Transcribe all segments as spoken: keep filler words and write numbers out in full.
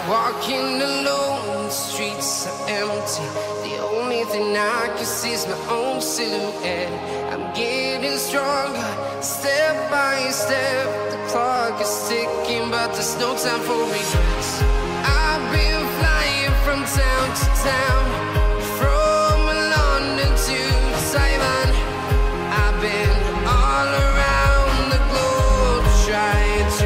Walking alone, the streets are empty. The only thing I can see is my own silhouette. I'm getting stronger, step by step. The clock is ticking, but there's no time for regrets. I've been flying from town to town, from London to Taiwan. I've been all around the globe trying to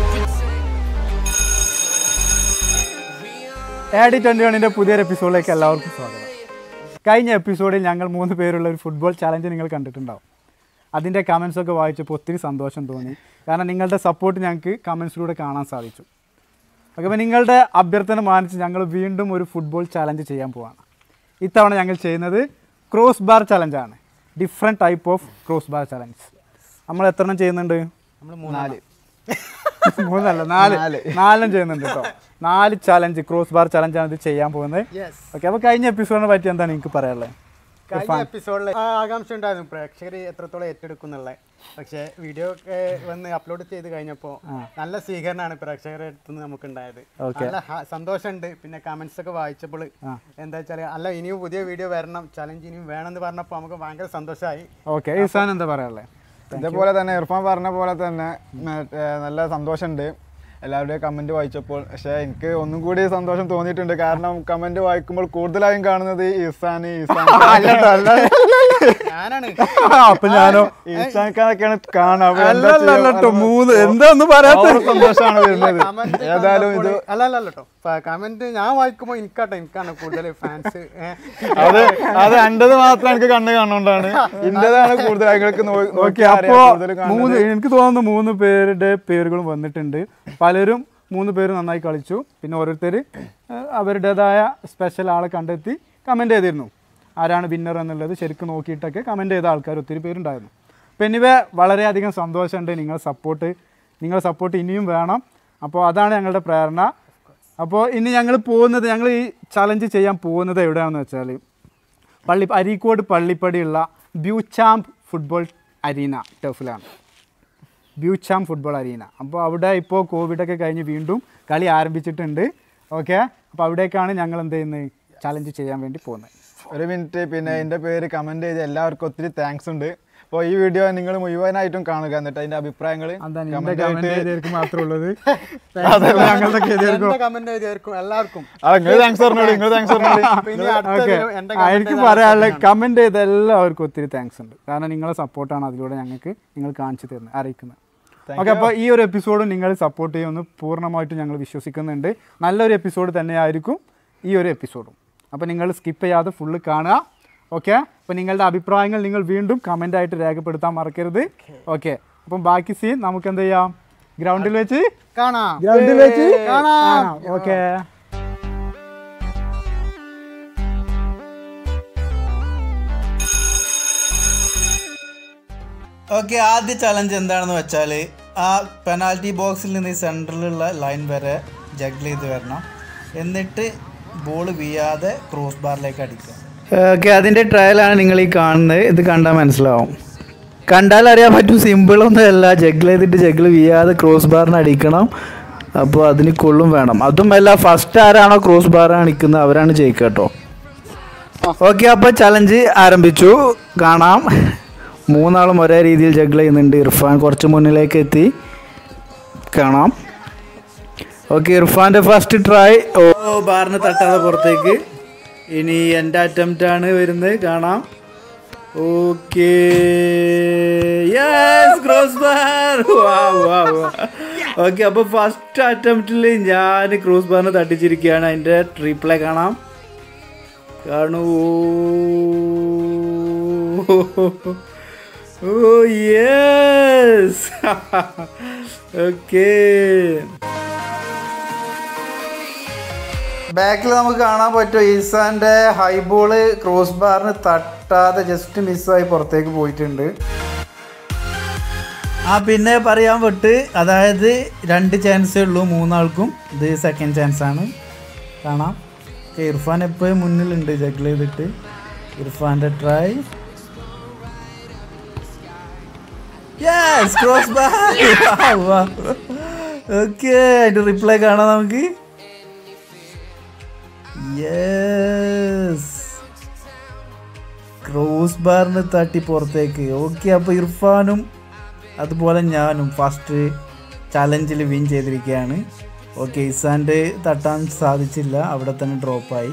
A D twenty വണ്ണിൻ്റെ പുതിയൊരു എപ്പിസോഡിലേക്ക് എല്ലാവർക്കും സ്വാഗതം. കഴിഞ്ഞ എപ്പിസോഡിൽ ഞങ്ങൾ മൂന്ന് പേരുള്ള ഒരു ഫുട്ബോൾ ചാലഞ്ച് നിങ്ങൾ കണ്ടിട്ടുണ്ടാവും. അതിൻ്റെ കമൻസൊക്കെ വായിച്ചപ്പോൾ ഒത്തിരി സന്തോഷം തോന്നി. കാരണം നിങ്ങളുടെ സപ്പോർട്ട് ഞങ്ങൾക്ക് കമൻസിലൂടെ കാണാൻ സാധിച്ചു. ഓക്കെ, അപ്പോൾ നിങ്ങളുടെ അഭ്യർത്ഥന മാനിച്ച് ഞങ്ങൾ വീണ്ടും ഒരു ഫുട്ബോൾ ചാലഞ്ച് ചെയ്യാൻ പോവാണ്. ഇത്തവണ ഞങ്ങൾ ചെയ്യുന്നത് ക്രോസ് ബാർ ചലഞ്ചാണ്. Different type of cross bar challenge. നമ്മൾ എത്ര എണ്ണം ചെയ്യുന്നുണ്ട്? നമ്മൾ മൂന്നാല് മൂന്നല്ല നാല് നാലെണ്ണം ചെയ്യുന്നുണ്ട് കേട്ടോ. നാല് ചലഞ്ച്, ക്രോസ് ബാർ ചലഞ്ചാണ് ഇത് ചെയ്യാൻ പോകുന്നത്. ഓക്കെ, അപ്പോൾ കഴിഞ്ഞ എപ്പിസോഡിനെ പറ്റി എന്താണ് നിങ്ങൾക്ക് പറയാനുള്ളത്? കഴിഞ്ഞ എപ്പിസോഡിൽ ആകാംക്ഷ ഉണ്ടായിരുന്നു പ്രേക്ഷകർ എത്രത്തോളം ഏറ്റെടുക്കുന്നുള്ളത്. പക്ഷേ വീഡിയോ വന്ന് അപ്ലോഡ് ചെയ്ത് കഴിഞ്ഞപ്പോൾ നല്ല സ്വീകരണമാണ് പ്രേക്ഷകരുടെ അടുത്ത് നിന്ന് നമുക്ക് ഉണ്ടായത്. നല്ല സന്തോഷമുണ്ട്. പിന്നെ കമന്റ്സ് ഒക്കെ വായിച്ചപ്പോൾ എന്താ വെച്ചാൽ അല്ല ഇനിയും പുതിയ വീഡിയോ വരണം, ചലഞ്ച് ഇനിയും വേണമെന്ന് പറഞ്ഞപ്പോൾ നമുക്ക് ഭയങ്കര സന്തോഷമായി. ഓക്കെ, ഇസാൻ എന്താ പറയാനുള്ളത്? ഇതേപോലെ തന്നെ ഇർഫാൻ പറഞ്ഞ പോലെ തന്നെ നല്ല സന്തോഷമുണ്ട് എല്ലാവരുടെയും കമൻറ്റ് വായിച്ചപ്പോൾ. പക്ഷേ എനിക്ക് ഒന്നും കൂടി സന്തോഷം തോന്നിയിട്ടുണ്ട്. കാരണം കമൻറ്റ് വായിക്കുമ്പോൾ കൂടുതലായും കാണുന്നത് ഇസാന് ഇസാൻ ഞാനാണ്. അപ്പൊ ഞാനോ ഇസാൻ ഖാനൊക്കെയാണ് കാണാം. മൂന്ന് എന്താന്ന് പറയാത്ത സന്തോഷമാണ് വരുന്നത്. ഏതായാലും ഇത് അല്ല അല്ല കേട്ടോ, കമന്റ് ഞാൻ വായിക്കുമ്പോൾ എനിക്കാട്ടോ എനിക്കാണ് കൂടുതൽ ഫാൻസ്. അത് അത് എൻ്റെത് മാത്രം എനിക്ക് കണ്ണ് കാണുകൊണ്ടാണ്. ഇന്റേതാണ് കൂടുതൽ നിങ്ങൾക്ക് നോക്കി. അപ്പോ മൂന്ന് എനിക്ക് തോന്നുന്നു മൂന്ന് പേരുടെ പേരുകളും വന്നിട്ടുണ്ട്. പലരും മൂന്ന് പേര് നന്നായി കളിച്ചു. പിന്നെ ഓരോരുത്തർ അവരുടേതായ സ്പെഷ്യൽ ആളെ കണ്ടെത്തി കമൻറ്റ് ചെയ്തിരുന്നു. ആരാണ് വിന്നർ എന്നുള്ളത് ശരിക്കും നോക്കിയിട്ടൊക്കെ കമൻറ്റ് ചെയ്ത ആൾക്കാർ ഒത്തിരി പേരുണ്ടായിരുന്നു. അപ്പോൾ എനിവേ വളരെയധികം സന്തോഷമുണ്ട്. നിങ്ങൾ സപ്പോർട്ട് നിങ്ങൾ സപ്പോർട്ട് ഇനിയും വേണം. അപ്പോൾ അതാണ് ഞങ്ങളുടെ പ്രേരണ. അപ്പോൾ ഇനി ഞങ്ങൾ പോകുന്നത് ഞങ്ങൾ ഈ ചലഞ്ച് ചെയ്യാൻ പോകുന്നത് എവിടെയാണെന്ന് വെച്ചാൽ പള്ളി അരീക്കോട് പള്ളിപ്പടിയുള്ള ബ്യൂച്ചാമ്പ് ഫുട്ബോൾ അരീന ടർഫിലാണ്. Beauchamp football arena. അപ്പോൾ അവിടെ ഇപ്പോൾ കോവിഡൊക്കെ കഴിഞ്ഞ് വീണ്ടും കളി ആരംഭിച്ചിട്ടുണ്ട്. ഓക്കെ, അപ്പോൾ അവിടേക്കാണ് ഞങ്ങൾ എന്ത് ചെയ്യുന്നത് ചലഞ്ച് ചെയ്യാൻ വേണ്ടി പോകുന്നത്. ഒരു മിനിറ്റ്, പിന്നെ എൻ്റെ പേര് കമൻറ്റ് ചെയ്ത് എല്ലാവർക്കും ഒത്തിരി താങ്ക്സ് ഉണ്ട്. അപ്പോൾ ഈ വീഡിയോ നിങ്ങൾ മുഴുവനായിട്ടും കാണുക, എന്നിട്ട് അതിൻ്റെ അഭിപ്രായങ്ങൾ മാത്രമേ ഉള്ളത്. എനിക്ക് പറയാനുള്ള കമൻറ്റ് ചെയ്ത എല്ലാവർക്കും ഒത്തിരി താങ്ക്സ് ഉണ്ട്. കാരണം നിങ്ങളെ സപ്പോർട്ടാണ് അതിലൂടെ ഞങ്ങൾക്ക് നിങ്ങൾ കാണിച്ചു തരുന്നത് അറിയിക്കുന്നത്. ഓക്കെ, അപ്പോൾ ഈ ഒരു എപ്പിസോഡ് നിങ്ങൾ സപ്പോർട്ട് ചെയ്യുമെന്ന് പൂർണ്ണമായിട്ടും ഞങ്ങൾ വിശ്വസിക്കുന്നുണ്ട്. നല്ലൊരു എപ്പിസോഡ് തന്നെയായിരിക്കും ഈ ഒരു എപ്പിസോഡും. അപ്പോൾ നിങ്ങൾ സ്കിപ്പ് ചെയ്യാതെ ഫുള്ള് കാണുക. ഓക്കെ, അപ്പോൾ നിങ്ങളുടെ അഭിപ്രായങ്ങൾ നിങ്ങൾ വീണ്ടും കമൻ്റായിട്ട് രേഖപ്പെടുത്താൻ മറക്കരുത്. ഓക്കെ, അപ്പം ബാക്കി സീൻ നമുക്ക് എന്ത് ചെയ്യാം, ഗ്രൗണ്ടിൽ വെച്ച് കാണാം. ഗ്രൗണ്ടിൽ വെച്ച് കാണാം. ഓക്കെ, ഓക്കെ ആദ്യ ചലഞ്ച് എന്താണെന്ന് വെച്ചാൽ ആ പെനാൽറ്റി ബോക്സിൽ നിന്ന് ഈ സെൻറ്ററിലുള്ള ലൈൻ വരെ ജഗ്ൽ ചെയ്ത് വരണം. എന്നിട്ട് ബോൾ വീഴാതെ ക്രോസ് ബാറിലേക്ക് അടിക്കുക. ഓക്കെ, അതിൻ്റെ ട്രയലാണ് നിങ്ങൾ ഈ കാണുന്നത്. ഇത് കണ്ടാൽ മനസ്സിലാവും. കണ്ടാൽ അറിയാൻ പറ്റും, സിമ്പിളൊന്നും അല്ല. ജഗ്ൽ ചെയ്തിട്ട് ജഗ്ൽ വീഴാതെ ക്രോസ് ബാറിന് അടിക്കണം. അപ്പോൾ അതിന് കൊള്ളും വേണം. അതുമല്ല ഫസ്റ്റ് ആരാണോ ക്രോസ് ബാറിന് അടിക്കുന്നത് അവരാണ് ജയിക്കുക കേട്ടോ. ഓക്കെ, അപ്പോൾ ചലഞ്ച് ആരംഭിച്ചു. കാണാം, മൂന്നാളും ഒരേ രീതിയിൽ ജഗ്ൽ ചെയ്യുന്നുണ്ട്. ഇർഫാൻ കുറച്ച് മുന്നിലേക്ക് എത്തി. കാണാം. ഓക്കെ, ഇർഫാൻ്റെ ഫസ്റ്റ് ട്രൈ. ഓ, ബാറിന് തട്ടാതെ പുറത്തേക്ക്. ഇനി എൻ്റെ അറ്റംപ്റ്റ് ആണ് വരുന്നത്. കാണാം. Okay, yes, cross bar. Okay, അപ്പോൾ ഫസ്റ്റ് അറ്റംപ്റ്റിൽ ഞാൻ ക്രോസ് ബാറിന് തട്ടിച്ചിരിക്കുകയാണ്. അതിൻ്റെ റീപ്ലേ കാണാം. കാണൂ. ഓ യെസ്. ഓക്കെ, ബാക്കിൽ നമുക്ക് കാണാൻ പറ്റും ഈസാൻ്റെ ഹൈ ബോള് ക്രോസ് ബാറിന് തട്ടാതെ ജസ്റ്റ് മിസ്സായി പുറത്തേക്ക് പോയിട്ടുണ്ട്. ആ പിന്നെ പറയാൻ വിട്ട്, അതായത് രണ്ട് ചാൻസേ ഉള്ളൂ മൂന്നാൾക്കും. ഇത് സെക്കൻഡ് ചാൻസാണ്. കാണാം. ഇർഫാൻ എപ്പോഴും മുന്നിലുണ്ട് ജഗ്ൽ ചെയ്തിട്ട്. ഇർഫാൻ്റെ try. Yes, cross bar. Okay, അതിൻ്റെ റിപ്ലൈ കാണാം നമുക്ക്. യെസ്, ക്രോസ് ബാറിന് തട്ടി പുറത്തേക്ക്. ഓക്കെ, അപ്പോൾ ഇർഫാനും അതുപോലെ ഞാനും ഫസ്റ്റ് ചലഞ്ചിൽ വിൻ ചെയ്തിരിക്കുകയാണ്. ഓക്കെ, ഇസാൻ്റെ തട്ടാൻ സാധിച്ചില്ല, അവിടെ തന്നെ ഡ്രോപ്പായി.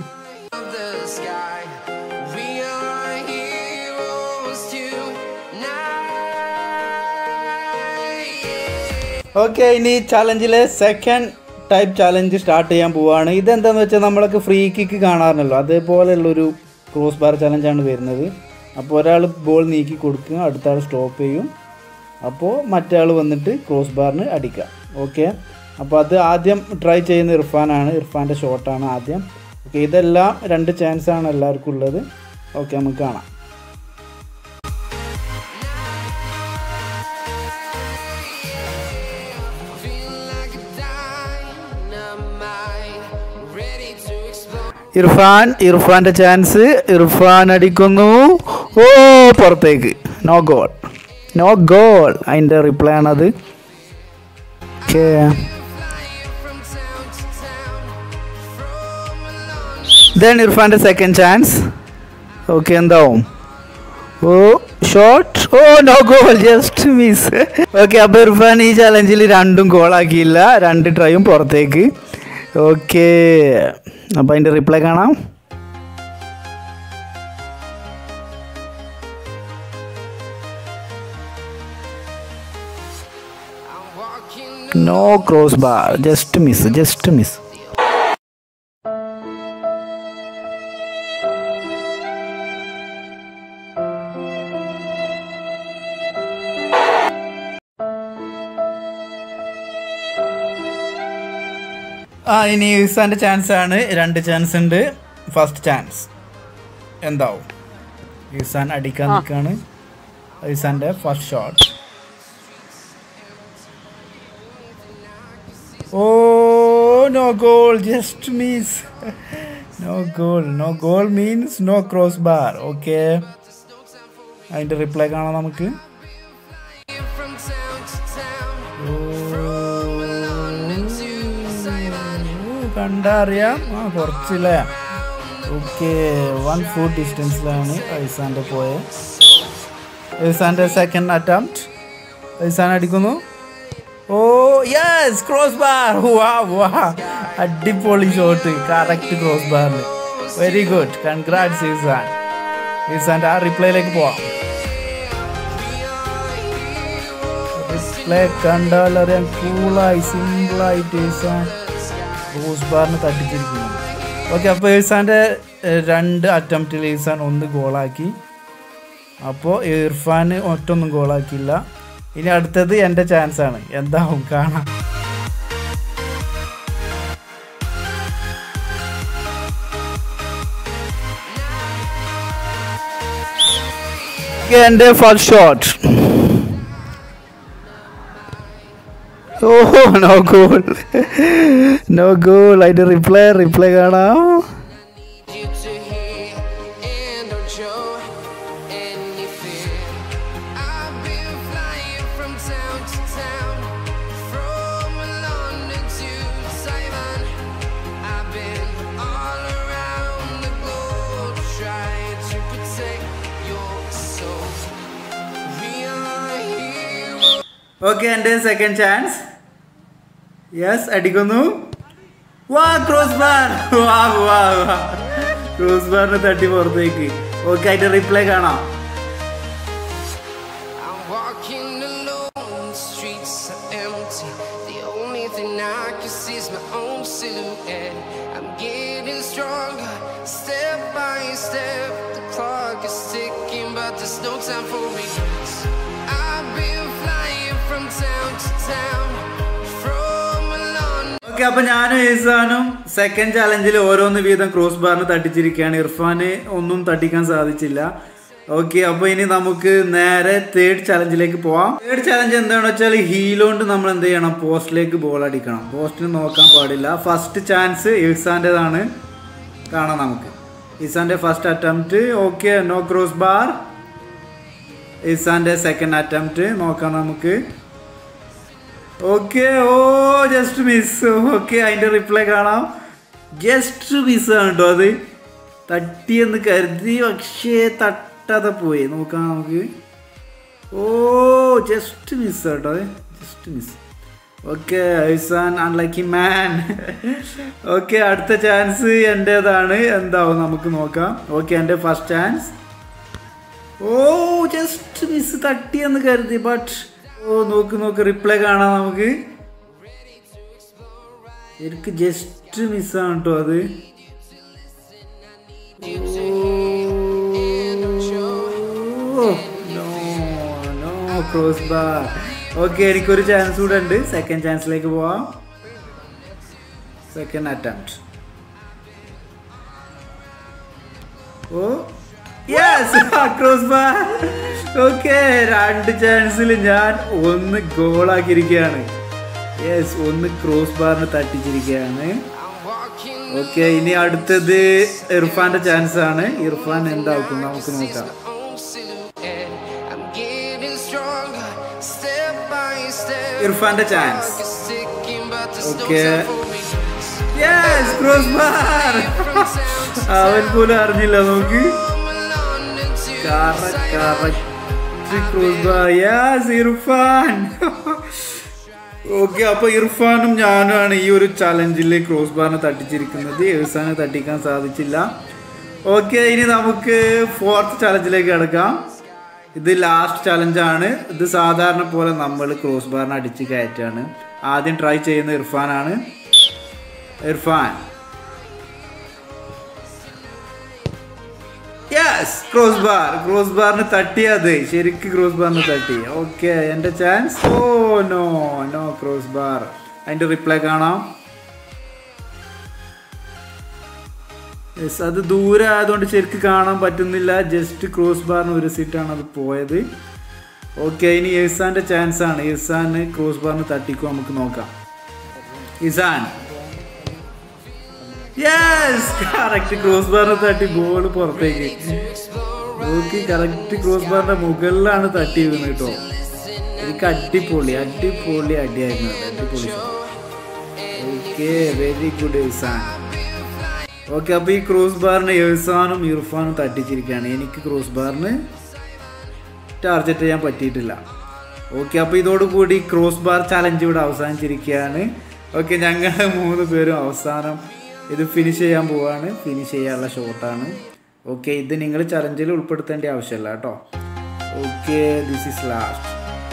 ഓക്കെ, ഇനി ചലഞ്ചിലെ സെക്കൻഡ് ടൈപ്പ് ചലഞ്ച് സ്റ്റാർട്ട് ചെയ്യാൻ പോവുകയാണ്. ഇതെന്താണെന്ന് വെച്ചാൽ നമ്മളൊക്കെ ഫ്രീ കിക്ക് കാണാറുണ്ടല്ലോ, അതേപോലെയുള്ളൊരു ക്രോസ് ബാർ ചലഞ്ചാണ് വരുന്നത്. അപ്പോൾ ഒരാൾ ബോൾ നീക്കി കൊടുക്കുക, അടുത്ത ആൾ സ്റ്റോപ്പ് ചെയ്യും, അപ്പോൾ മറ്റേ ആൾ വന്നിട്ട് ക്രോസ് ബാറിന് അടിക്കുക. ഓക്കെ, അപ്പോൾ അത് ആദ്യം ട്രൈ ചെയ്യുന്ന ഇർഫാനാണ്. ഇർഫാൻ്റെ ഷോട്ടാണ് ആദ്യം. ഓക്കെ, ഇതെല്ലാം രണ്ട് ചാൻസാണ് എല്ലാവർക്കും ഉള്ളത്. ഓക്കെ, നമുക്ക് കാണാം. ഇർഫാൻ ഇർഫാൻ്റെ ചാൻസ്. ഇർഫാൻ അടിക്കുന്നു. ഓ, പുറത്തേക്ക്. No goal, no goal. അതിൻ്റെ റിപ്ലൈ ആണത്. ഓക്കെ, ദെൻ ഇർഫാൻ്റെ സെക്കൻഡ് ചാൻസ്. ഓക്കെ, എന്താവും? ഓ, ഷോട്ട്. ഓ, no goal, just miss. Okay, അപ്പോൾ ഇർഫാൻ ഈ ചലഞ്ചിൽ രണ്ടും ഗോളാക്കിയില്ല, രണ്ട് ട്രൈയും പുറത്തേക്ക്. ഓക്കെ, അപ്പോൾ അതിൻ്റെ റിപ്ലൈ കാണാം. No cross bar, just miss, just miss. ആ, ഇനി ഇസാൻ്റെ ചാൻസ് ആണ്. രണ്ട് ചാൻസ് ഉണ്ട്. ഫസ്റ്റ് ചാൻസ് എന്താവും? ഇസാൻ അടിക്കാൻ നിൽക്കുകയാണ്. ഇസാൻ്റെ ഫസ്റ്റ് ഷോട്ട്. ഓ, no goal, just miss. No goal, no goal means no cross bar. Okay, അതിൻ്റെ റിപ്ലൈ കാണാം നമുക്ക്. കണ്ടാ അറിയാം. ആ, കുറച്ചില്ലേ. ഓക്കെ, വൺ ഫുട്ട് ഡിസ്റ്റൻസിലാണ് ഐസാൻ്റെ പോയത്. ഐസാൻ്റെ സെക്കൻഡ് അറ്റംപ്റ്റ്. ഐസാൻ അടിക്കുന്നു. ഓ, യെസ്, ക്രോസ് ബാർ. വാ വാ, അടിപൊളി ഷോട്ട്, കറക്റ്റ് ക്രോസ് ബാറിൽ. Very good, congrats Isan. ഇസാൻ്റെ ആ റിപ്ലൈയിലേക്ക് പോവാം. റിപ്ലൈ കണ്ടാൽ അറിയാം, കൂളായി സിമ്പിളായിട്ട് ഇസാൻ ക്രോസ് ബാറിന് തട്ടിച്ചിരിക്കുന്നു. ഓക്കെ, അപ്പോൾ ഇർഫാൻ്റെ രണ്ട് അറ്റംപ്റ്റിൽ ഇർഫാൻ ഒന്ന് ഗോളാക്കി. അപ്പോൾ ഇർഫാൻ ഒറ്റൊന്നും ഗോളാക്കിയില്ല. ഇനി അടുത്തത് എൻ്റെ ചാൻസാണ്. എന്താവും കാണാം. എൻ്റെ ഫസ്റ്റ് ഷോട്ട്. ഓഹോ, നോ ഗോൾ, നോ ഗോൾ. അതിൻ്റെ റിപ്ലൈ റിപ്ലൈ കാണാം. ഓക്കെ, എൻ്റെ സെക്കൻഡ് ചാൻസ്. യെസ്, അടിക്കുന്നു. വാ, ക്രോസ് ബാർ. വാ വാ വാ, ക്രോസ് ബാറിന് തട്ടി പുറത്തേക്ക്. ഓക്കെ, അതിന്റെ റിപ്ലൈ കാണാം. ഓക്കെ, അപ്പൊ ഞാനും ഇസാനും സെക്കൻഡ് ചാലഞ്ചിൽ ഓരോന്ന് വീതം ക്രോസ് ബാറിന് തട്ടിച്ചിരിക്കുകയാണ്. ഇർഫാന് ഒന്നും തട്ടിക്കാൻ സാധിച്ചില്ല. ഓക്കെ, അപ്പൊ ഇനി നമുക്ക് നേരെ തേർഡ് ചാലഞ്ചിലേക്ക് പോവാം. തേർഡ് ചാലഞ്ച് എന്താണെന്ന് വെച്ചാൽ ഹീലോണ്ട് നമ്മൾ എന്ത് ചെയ്യണം? പോസ്റ്റിലേക്ക് ബോൾ അടിക്കണം. പോസ്റ്റിന് നോക്കാൻ പാടില്ല. ഫസ്റ്റ് ചാൻസ് ഇസാന്റേതാണ്. കാണാം നമുക്ക്. ഇസാന്റെ first attempt. Okay, no cross bar. ഇസാന്റെ സെക്കൻഡ് അറ്റംപ്റ്റ് നോക്കാം നമുക്ക്. ഓക്കെ, ഓ ജസ്റ്റ് മിസ്. ഓക്കെ, അതിന്റെ റിപ്ലൈ കാണാം. ജസ്റ്റ് മിസ്സാണ് കേട്ടോ അത്. തട്ടിയെന്ന് കരുതി പക്ഷേ തട്ടാതെ പോയി. നോക്കാം നമുക്ക്. ഓ ജസ്റ്റ് മിസ് കേട്ടോ അത്, just miss. Okay Aisan unlucky man. Okay അടുത്ത ചാൻസ് എൻ്റേതാണ്. എന്താവും നമുക്ക് നോക്കാം. ഓക്കെ എൻ്റെ ഫസ്റ്റ് ചാൻസ്. ഓ ജസ്റ്റ് മിസ് തട്ടിയെന്ന് കരുതി ബട്ട് ഓ നോക്ക് നോക്ക് റിപ്ലൈ കാണാം നമുക്ക്. എനിക്ക് ജസ്റ്റ് മിസ്സാണ് കേട്ടോ അത്. Cross bar. ഓക്കെ എനിക്കൊരു ചാൻസ് കൂടെ ഉണ്ട്. സെക്കൻഡ് ചാൻസിലേക്ക് പോവാം. Second attempt. ഓ യെസ് ക്രോസ് ബാർ. ഓക്കെ രണ്ട് ചാൻസിൽ ഞാൻ ഒന്ന് ഗോളാക്കിയിരിക്കുകയാണ്. യെസ് ഒന്ന് ക്രോസ് ബാറിന് തട്ടിച്ചിരിക്കുകയാണ്. ഓക്കെ ഇനി അടുത്തത് ഇർഫാന്റെ ചാൻസ് ആണ്. ഇർഫാൻ എന്താക്കും നമുക്ക് നോക്കാം. ഇർഫാന്റെ chance. Okay yes cross bar. അവൻ പോലും അറിഞ്ഞില്ല. നോക്ക് cross bar. Yes Irfan. Okay അപ്പോൾ ഇർഫാനും ഞാനുമാണ് ഈ ഒരു ചലഞ്ചിൽ ക്രോസ് ബാറിനെ തട്ടിച്ചിരിക്കുന്നത്. ഇർഫാനെ തട്ടിക്കാൻ സാധിച്ചില്ല. ഓക്കെ ഇനി നമുക്ക് ഫോർത്ത് ചലഞ്ചിലേക്ക് കിടക്കാം. ഇത് ലാസ്റ്റ് ചലഞ്ചാണ്. ഇത് സാധാരണ പോലെ നമ്മൾ ക്രോസ് ബാറിനെ അടിച്ച് കയറ്റാണ്. ആദ്യം ട്രൈ ചെയ്യുന്ന ഇർഫാനാണ്. Irfan yes cross bar. Cross ബാറിന് തട്ടിയത് ശരിക്കും ക്രോസ് ബാറിന് തട്ടി. ഓക്കെ എൻ്റെ ചാൻസ്. ഓ നോ നോ ക്രോസ് ബാർ. അതിൻ്റെ റിപ്ലൈ കാണാം. യെസ് അത് ദൂരെ ആയതുകൊണ്ട് ശരിക്കും കാണാൻ പറ്റുന്നില്ല. ജസ്റ്റ് ക്രോസ് ബാറിന് ഒരു സീറ്റാണ് അത് പോയത്. ഓക്കെ ഇനി ഇസാൻ്റെ ചാൻസ് ആണ്. ഇസാന് ക്രോസ് ബാറിന് തട്ടിക്കും നമുക്ക് നോക്കാം. ഇസാൻ യെസ് കറക്റ്റ് ക്രോസ് ബാറിന് തട്ടി ബോൾ പുറത്തേക്ക്. ഓക്കെ കറക്റ്റ് ക്രോസ് ബാറിന്റെ മുകളിലാണ് തട്ടി വീണ് കേട്ടോ. എനിക്ക് അടിപൊളി അടിപൊളി അടിയായിരുന്നു. അടിപൊളി. Okay very good Isan. Okay അപ്പോൾ ഈ ക്രോസ് ബാറിന് ഇസാനും ഇർഫാനും തട്ടിച്ചിരിക്കുകയാണ്. എനിക്ക് ക്രോസ് ബാറിന് ടാർഗറ്റ് ചെയ്യാൻ പറ്റിയിട്ടില്ല. ഓക്കെ അപ്പോൾ ഇതോടുകൂടി ക്രോസ് ബാർ ചലഞ്ച് ഇവിടെ അവസാനിച്ചിരിക്കുകയാണ്. ഓക്കെ ഞങ്ങൾ മൂന്ന് പേരും അവസാനം ഇത് ഫിനിഷ് ചെയ്യാൻ പോവാണ്. ഫിനിഷ് ചെയ്യാനുള്ള ഷോട്ടാണ്. ഓക്കെ ഇത് നിങ്ങൾ ചലഞ്ചിൽ ഉൾപ്പെടുത്തേണ്ട ആവശ്യമില്ല കേട്ടോ. Okay this is last.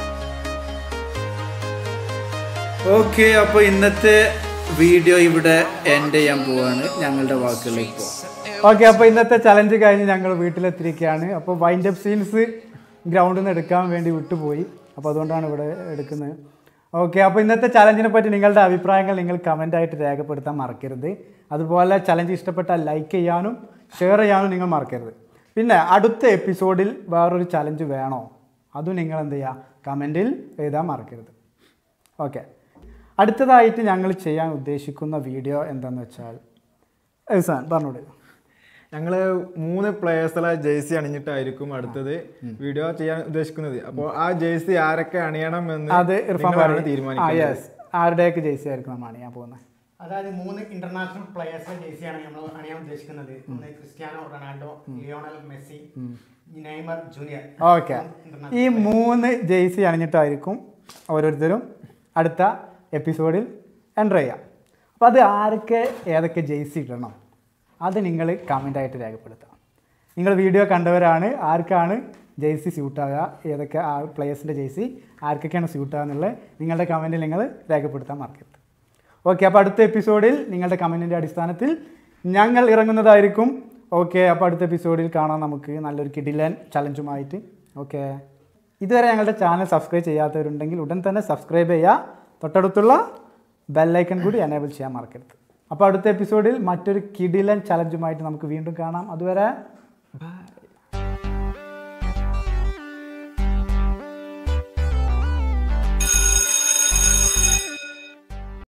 Okay അപ്പോൾ ഇന്നത്തെ വീഡിയോ ഇവിടെ എൻഡ് ചെയ്യാൻ പോവാണ്. ഞങ്ങളുടെ വാക്കുകളിലേക്ക് പോവാം. ഓക്കെ അപ്പോൾ ഇന്നത്തെ ചലഞ്ച് കഴിഞ്ഞ് ഞങ്ങൾ വീട്ടിലെത്തിയിരിക്കുകയാണ്. അപ്പോൾ വൈൻഡ് അപ്പ് സീൻസ് ഗ്രൗണ്ടിൽ നിന്ന് എടുക്കാൻ വേണ്ടി വിട്ടുപോയി. അപ്പോൾ അതുകൊണ്ടാണ് ഇവിടെ എടുക്കുന്നത്. ഓക്കെ അപ്പോൾ ഇന്നത്തെ ചലഞ്ചിനെ പറ്റി നിങ്ങളുടെ അഭിപ്രായങ്ങൾ നിങ്ങൾ കമൻ്റായിട്ട് രേഖപ്പെടുത്താൻ മറക്കരുത്. അതുപോലെ ചലഞ്ച് ഇഷ്ടപ്പെട്ടാൽ ലൈക്ക് ചെയ്യാനും ഷെയർ ചെയ്യാനും നിങ്ങൾ മറക്കരുത്. പിന്നെ അടുത്ത എപ്പിസോഡിൽ വേറൊരു ചലഞ്ച് വേണോ അതും നിങ്ങൾ എന്ത് ചെയ്യുക കമൻറ്റിൽ എഴുതാൻ മറക്കരുത്. ഓക്കെ അടുത്തതായിട്ട് ഞങ്ങൾ ചെയ്യാൻ ഉദ്ദേശിക്കുന്ന വീഡിയോ എന്താണെന്ന് വെച്ചാൽ സാൻ പറഞ്ഞോളൂ. ഞങ്ങൾ മൂന്ന് പ്ലേയേഴ്സുള്ള ജേഴ്സി അണിഞ്ഞിട്ടായിരിക്കും അടുത്തത് വീഡിയോ ചെയ്യാൻ ഉദ്ദേശിക്കുന്നത്. അപ്പോൾ ആ ജേഴ്സി ആരൊക്കെ അണിയണം എന്ന് അത് ഇർഫാൻ തീരുമാനിക്കുന്നത്. ആരുടെയൊക്കെ ജേഴ്സി ആയിരിക്കും നമ്മൾ അണിയാൻ പോകുന്നത്. അതായത് മൂന്ന് ഇന്റർനാഷണൽ പ്ലേയേഴ്സിന്റെ ജേഴ്സിയാണ് നമ്മൾ അണിയാൻ ഉദ്ദേശിക്കുന്നത്. ഒന്ന് Cristiano Ronaldo, Lionel Messi, Neymar junior. Okay ഈ മൂന്ന് ജേഴ്സി അണിഞ്ഞിട്ടായിരിക്കും ഓരോരുത്തരും അടുത്ത എപ്പിസോഡിൽ എൻ്റർ ചെയ്യാം. അപ്പോൾ അത് ആരൊക്കെ ഏതൊക്കെ ജേഴ്സി ഇടണം അത് നിങ്ങൾ കമൻ്റായിട്ട് രേഖപ്പെടുത്താം. നിങ്ങൾ വീഡിയോ കണ്ടവരാണ് ആർക്കാണ് ജേഴ്സി സ്യൂട്ടാകുക, ഏതൊക്കെ ആ പ്ലേയേഴ്സിൻ്റെ ജേഴ്സി ആർക്കൊക്കെയാണ് സ്യൂട്ടാകുക എന്നുള്ളത് നിങ്ങളുടെ കമൻറ്റിൽ നിങ്ങൾ രേഖപ്പെടുത്താൻ മറക്കരുത്. ഓക്കെ അപ്പോൾ അടുത്ത എപ്പിസോഡിൽ നിങ്ങളുടെ കമൻറ്റിൻ്റെ അടിസ്ഥാനത്തിൽ ഞങ്ങൾ ഇറങ്ങുന്നതായിരിക്കും. ഓക്കെ അപ്പോൾ അടുത്ത എപ്പിസോഡിൽ കാണാം നമുക്ക് നല്ലൊരു കിടിലൻ ചലഞ്ചുമായിട്ട്. ഓക്കെ ഇതുവരെ ഞങ്ങളുടെ ചാനൽ സബ്സ്ക്രൈബ് ചെയ്യാത്തവരുണ്ടെങ്കിൽ ഉടൻ തന്നെ സബ്സ്ക്രൈബ് ചെയ്യുക. തൊട്ടടുത്തുള്ള ബെല്ലൈക്കൺ കൂടി എനേബിൾ ചെയ്യാൻ മറക്കരുത്. അപ്പോൾ അടുത്ത എപ്പിസോഡിൽ മറ്റൊരു കിടിലൻ ചലഞ്ചുമായിട്ട് നമുക്ക് വീണ്ടും കാണാം. അതുവരെ